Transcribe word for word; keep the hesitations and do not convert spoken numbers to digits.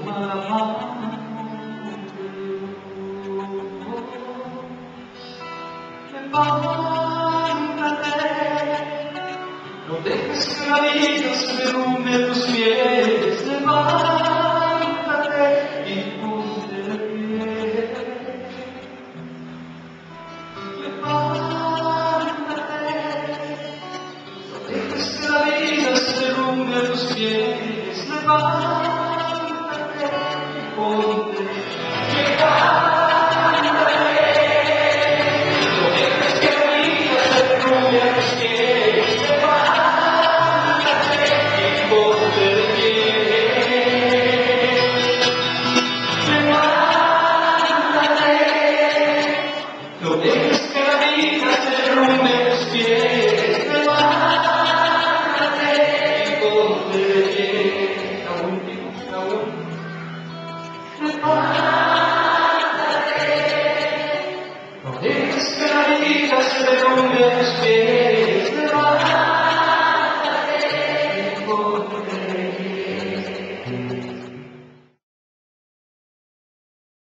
No dejes que la vida se derrumbe a tus pies, levántate y ponte de pie. Levántate, no dejes que la vida se derrumbe a tus pies, levántate.